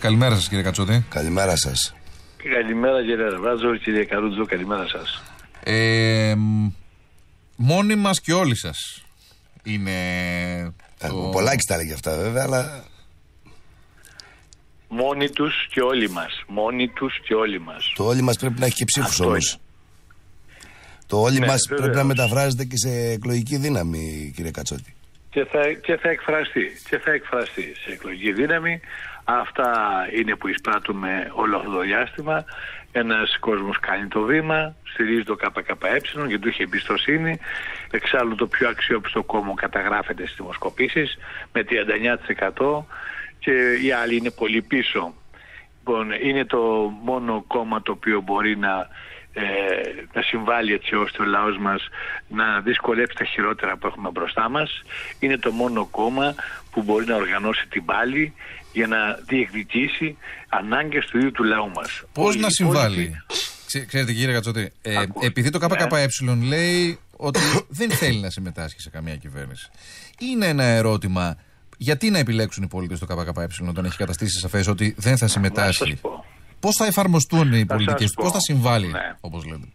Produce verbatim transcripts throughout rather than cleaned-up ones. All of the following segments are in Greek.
Καλημέρα σας, κύριε Κατσότη. Καλημέρα σας. Καλημέρα, κύριε Ραβάζο, κύριε Καρούτζο, καλημέρα σας. Ε, μόνοι μας και όλοι σας είναι. Το... Πολλάκις τα λέγει αυτά, βέβαια, αλλά. Μόνοι τους και όλοι μας. Μόνοι τους και όλοι μας. Το όλοι μας πρέπει να έχει και ψήφους όμως. Το όλοι ναι, μας βεβαίως. Πρέπει να μεταφράζεται και σε εκλογική δύναμη, κύριε Κατσότη. Και θα, και θα εκφραστεί. Και θα εκφραστεί σε εκλογική δύναμη. Αυτά είναι που εισπράττουμε όλο αυτό το διάστημα. Ένας κόσμος κάνει το βήμα, στηρίζει το ΚΚΕ και του έχει εμπιστοσύνη. Εξάλλου το πιο αξιόπιστο κόμμα καταγράφεται στις δημοσκοπήσεις με τριάντα εννέα τοις εκατό και οι άλλοι είναι πολύ πίσω. Λοιπόν, είναι το μόνο κόμμα το οποίο μπορεί να, ε, να συμβάλλει έτσι ώστε ο λαός μας να δυσκολέψει τα χειρότερα που έχουμε μπροστά μας. Είναι το μόνο κόμμα που μπορεί να οργανώσει την πάλη για να διεκδικήσει ανάγκες του ίδιου του λαού μας. Πώς να συμβάλλει? Ξέ, ξέρετε, κύριε Κατσότη, ε, επειδή το ΚΚΕ ναι. λέει ότι δεν θέλει να συμμετάσχει σε καμία κυβέρνηση. Είναι ένα ερώτημα, γιατί να επιλέξουν οι πολίτες το ΚΚΕ όταν έχει καταστήσει σαφές ότι δεν θα συμμετάσχει? Πώς θα εφαρμοστούν οι πολιτικές, πώς θα συμβάλλει, ναι. όπως λέτε?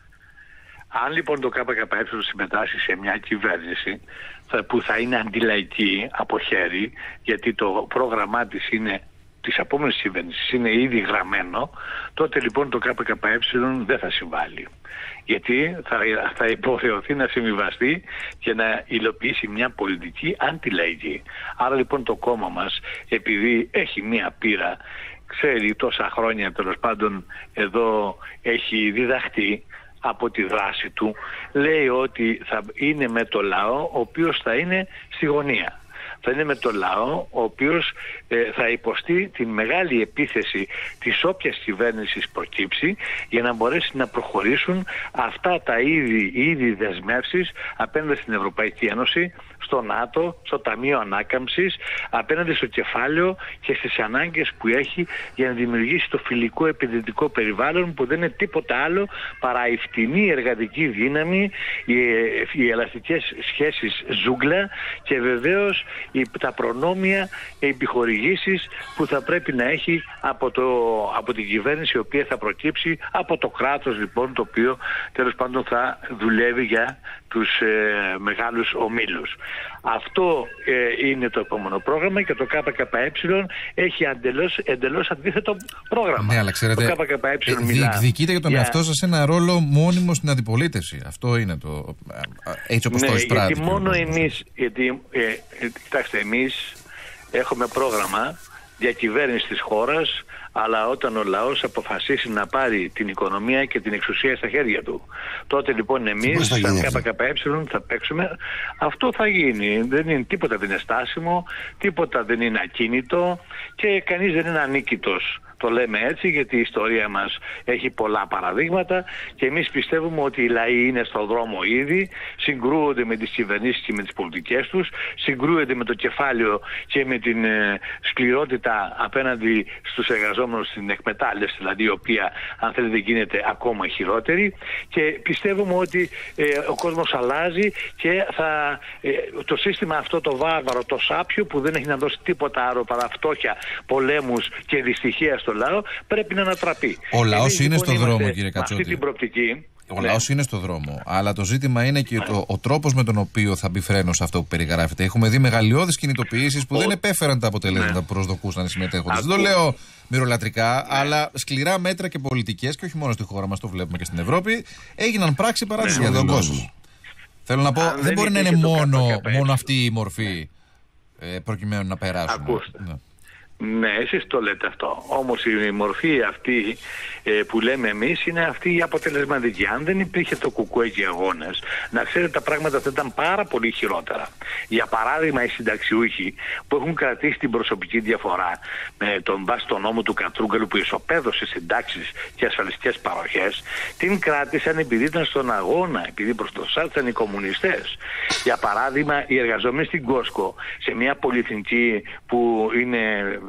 Αν λοιπόν το ΚΚΕ συμμετάσχει σε μια κυβέρνηση που θα είναι αντιλαϊκή από χέρι, γιατί το πρόγραμμά της είναι της επόμενης κυβέρνησης είναι ήδη γραμμένο, τότε λοιπόν το ΚΚΕ δεν θα συμβάλλει. Γιατί θα, θα υποχρεωθεί να συμβιβαστεί και να υλοποιήσει μια πολιτική αντιλαϊκή. Άρα λοιπόν το κόμμα μας, επειδή έχει μια πείρα, ξέρει τόσα χρόνια τέλος πάντων εδώ έχει διδαχτεί από τη δράση του, λέει ότι θα είναι με το λαό ο οποίος θα είναι στη γωνία. Θα είναι με το λαό ο οποίος ε, θα υποστεί την μεγάλη επίθεση της όποιας κυβέρνησης προκύψει για να μπορέσει να προχωρήσουν αυτά τα είδη, είδη δεσμεύσεις απέναντι στην Ευρωπαϊκή Ένωση, στο ΝΑΤΟ, στο Ταμείο Ανάκαμψης, απέναντι στο κεφάλαιο και στις ανάγκες που έχει για να δημιουργήσει το φιλικό επενδυτικό περιβάλλον που δεν είναι τίποτα άλλο παρά η φτηνή εργατική δύναμη, οι, οι ελαστικές σχέσεις ζούγκλα και βεβαίως οι, τα προνόμια, οι επιχορηγήσεις που θα πρέπει να έχει από, το, από την κυβέρνηση η οποία θα προκύψει από το κράτος λοιπόν το οποίο τέλος πάντων θα δουλεύει για τους ε, μεγάλους ομίλους. Αυτό ε, είναι το επόμενο πρόγραμμα και το ΚΚΕ έχει εντελώς, εντελώς αντίθετο πρόγραμμα. Ναι, αλλά ξέρετε, το ΚΚΕ ε, διεκδικείτε για τον για... εαυτό σας ένα ρόλο μόνιμο στην αντιπολίτευση. Αυτό είναι το έτσι όπως ναι, το εισπράττει. Γιατί μόνο εμείς, γιατί, ε, ε, κοιτάξτε, εμείς έχουμε πρόγραμμα διακυβέρνηση της χώρας, αλλά όταν ο λαός αποφασίσει να πάρει την οικονομία και την εξουσία στα χέρια του, τότε λοιπόν εμείς σαν ΚΚΕ θα παίξουμε. Αυτό θα γίνει. Δεν είναι, τίποτα δεν είναι στάσιμο, τίποτα δεν είναι ακίνητο και κανείς δεν είναι ανίκητος. Το λέμε έτσι γιατί η ιστορία μας έχει πολλά παραδείγματα και εμείς πιστεύουμε ότι οι λαοί είναι στον δρόμο ήδη, συγκρούονται με τις κυβερνήσεις και με τις πολιτικές τους, συγκρούονται με το κεφάλαιο και με την ε, σκληρότητα απέναντι στους εργαζόμενους στην εκμετάλλευση, δηλαδή η οποία αν θέλετε γίνεται ακόμα χειρότερη, και πιστεύουμε ότι ε, ο κόσμος αλλάζει και θα, ε, το σύστημα αυτό το βάρβαρο, το σάπιο που δεν έχει να δώσει τίποτα άλλο παρά φτώχεια, πολέμους και δυστυχία στο λαό, πρέπει να ανατραπεί. Ο λαός είναι λοιπόν στο δρόμο, κύριε Κατσότη. Αυτή την προοπτική. Ο ναι. λαός είναι στο δρόμο. Αλλά το ζήτημα είναι και το, ο τρόπος με τον οποίο θα μπει φρένο σε αυτό που περιγράφεται. Έχουμε δει μεγαλειώδεις κινητοποιήσεις που ο... δεν επέφεραν τα αποτελέσματα ναι. που προσδοκούσαν οι συμμετέχοντες. Δεν το λέω μυρολατρικά, ναι. αλλά σκληρά μέτρα και πολιτικές, και όχι μόνο στη χώρα μας, το βλέπουμε και στην Ευρώπη, έγιναν πράξη παράδειση ναι. για τον κόσμο. Θέλω να πω, δεν, δεν μπορεί να είναι μόνο, μόνο αυτή η μορφή ε, προκειμένου να περάσουν. Ναι. Ναι, εσείς το λέτε αυτό. Όμως η μορφή αυτή ε, που λέμε εμείς είναι αυτή η αποτελεσματική. Αν δεν υπήρχε το κουκουέ και οι αγώνες, να ξέρετε τα πράγματα θα ήταν πάρα πολύ χειρότερα. Για παράδειγμα, οι συνταξιούχοι που έχουν κρατήσει την προσωπική διαφορά με τον βάση τον νόμο του Κατρούγκαλου που ισοπαίδωσε συντάξεις και ασφαλιστικές παροχές, την κράτησαν επειδή ήταν στον αγώνα, επειδή μπροστοσάτησαν οι κομμουνιστές. Για παράδειγμα, οι εργαζόμενοι στην Κόσκο, σε μια πολυεθνική που είναι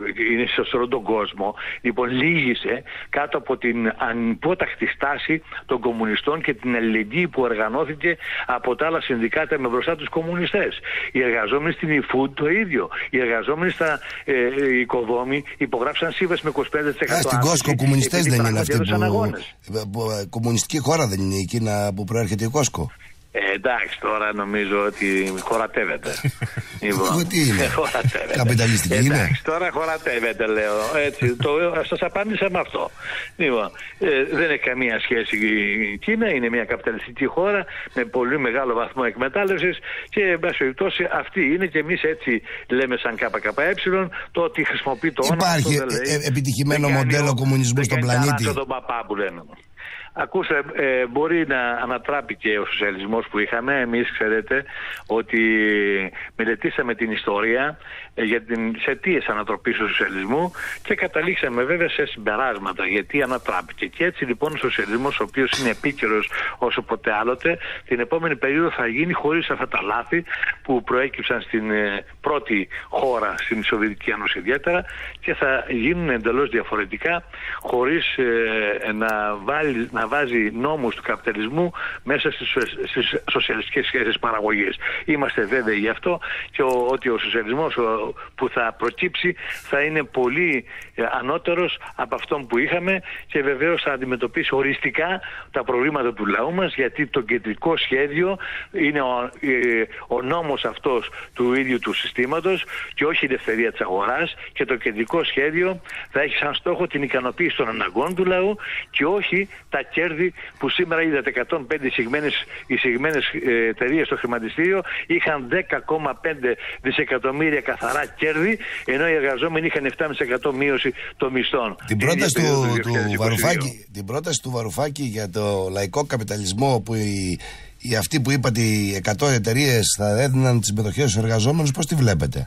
είναι σε όλο τον κόσμο, λοιπόν λύγησε κάτω από την ανυπόταχτη στάση των κομμουνιστών και την αλληλεγγύη που οργανώθηκε από τα άλλα συνδικάτα με μπροστά τους κομμουνιστές. Οι εργαζόμενοι στην eFood το ίδιο. Οι εργαζόμενοι στα ε, οικοδόμοι υπογράψαν σύμβαση με είκοσι πέντε τοις εκατό. Α, στην Κόσκο κομμουνιστές δεν είναι αυτοί που... που... Κομμουνιστική χώρα δεν είναι εκείνη που προέρχεται η Κόσκο. Ε, εντάξει, τώρα νομίζω ότι χωρατεύεται. Λοιπόν, τι είναι, καπιταλιστική είναι. Εντάξει, τώρα χωρατεύεται, λέω. Έτσι, το, σας απάντησα με αυτό. Λοιπόν, ε, δεν έχει καμία σχέση η Κίνα, είναι μια καπιταλιστική χώρα με πολύ μεγάλο βαθμό εκμετάλλευσης και, εν πάση περιπτώσει, αυτή είναι και εμείς έτσι λέμε σαν ΚΚΕ, το ότι χρησιμοποιεί το όνομα. Υπάρχει ε, ε, επιτυχημένο μοντέλο κομμουνισμού στον πλανήτη. Τον παπά που λένε. Ακούστε, ε, μπορεί να ανατράπηκε ο σοσιαλισμός που είχαμε. Εμείς ξέρετε ότι μελετήσαμε την ιστορία ε, για τις αιτίες ανατροπής του σοσιαλισμού και καταλήξαμε βέβαια σε συμπεράσματα γιατί ανατράπηκε. Και έτσι λοιπόν ο σοσιαλισμός, ο οποίος είναι επίκαιρος όσο ποτέ άλλοτε, την επόμενη περίοδο θα γίνει χωρίς αυτά τα λάθη που προέκυψαν στην ε, πρώτη χώρα, στην Σοβιετική Ένωση ιδιαίτερα, και θα γίνουν εντελώς διαφορετικά χωρίς ε, να βάλει να βάζει νόμους του καπιταλισμού μέσα στις, στις σοσιαλιστικές σχέσεις παραγωγής. Είμαστε βέβαιοι γι' αυτό και ο, ότι ο σοσιαλισμός ο, που θα προκύψει θα είναι πολύ ε, ανώτερος από αυτόν που είχαμε και βεβαίως θα αντιμετωπίσει οριστικά τα προβλήματα του λαού μας, γιατί το κεντρικό σχέδιο είναι ο, ε, ο νόμος αυτός του ίδιου του συστήματος και όχι η ελευθερία της αγοράς, και το κεντρικό σχέδιο θα έχει σαν στόχο την ικανοποίηση των αναγκών του λαού και όχι τα κέρδη που σήμερα είδατε. Εκατόν πέντε εισηγμένες, εισηγμένες ε, εταιρείες στο χρηματιστήριο είχαν δέκα κόμμα πέντε δισεκατομμύρια καθαρά κέρδη, ενώ οι εργαζόμενοι είχαν επτά κόμμα πέντε τοις εκατό μείωση των μισθών. Την πρόταση του, του, του Βαρουφάκη, την πρόταση του Βαρουφάκη για το λαϊκό καπιταλισμό, που οι, οι αυτοί που είπατε οι εκατό εταιρείες θα έδιναν τις μετοχές στους εργαζόμενους, πώς τη βλέπετε?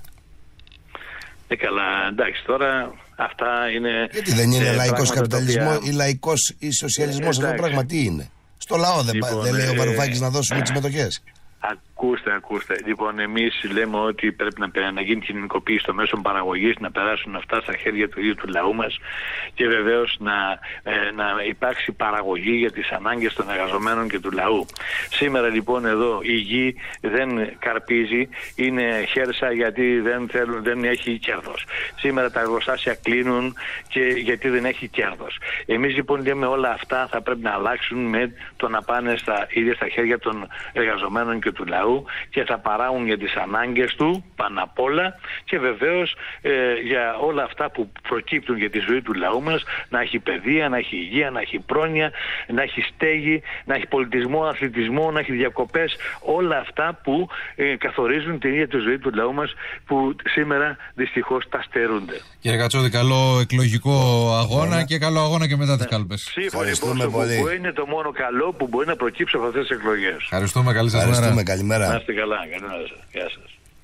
Ε, καλά, εντάξει, τώρα αυτά είναι... Γιατί δεν είναι ε, λαϊκός καπιταλισμός οποία... ή λαϊκός ή σοσιαλισμός, ε, αυτό πράγμα τι είναι? Στο λαό δεν, λοιπόν, δεν λέει ο Βαρουφάκης ε, να δώσουμε ε, τις μετοχές? Ακούστε, ακούστε. Λοιπόν, εμείς λέμε ότι πρέπει να, να γίνει κοινωνικοποίηση των μέσων παραγωγής, να περάσουν αυτά στα χέρια του ίδιου του λαού μας και βεβαίως να, ε, να υπάρξει παραγωγή για τις ανάγκες των εργαζομένων και του λαού. Σήμερα λοιπόν εδώ η γη δεν καρπίζει, είναι χέρσα γιατί δεν, θέλουν, δεν έχει κέρδος. Σήμερα τα εργοστάσια κλείνουν και γιατί δεν έχει κέρδος. Εμείς λοιπόν λέμε όλα αυτά θα πρέπει να αλλάξουν με το να πάνε στα ίδια στα χέρια των εργαζομένων και του λαού και θα παράγουν για τις ανάγκες του πάνω απ' όλα και βεβαίως ε, για όλα αυτά που προκύπτουν για τη ζωή του λαού μας, να έχει παιδεία, να έχει υγεία, να έχει πρόνοια, να έχει στέγη, να έχει πολιτισμό, αθλητισμό, να έχει διακοπές, όλα αυτά που ε, καθορίζουν την ίδια τη ζωή του λαού μας που σήμερα δυστυχώς τα στερούνται. Κύριε Κατσόδη, καλό εκλογικό αγώνα και καλό αγώνα και μετά τις κάλπες. Σύμφωνα που είναι το μόνο καλό που μπορεί να προκύψει από αυτές τις εκλογές. Ευχαριστούμε, καλή σας μέρα. Καλημέρα. Να είστε καλά. Καλημέρα σας. Γεια σας.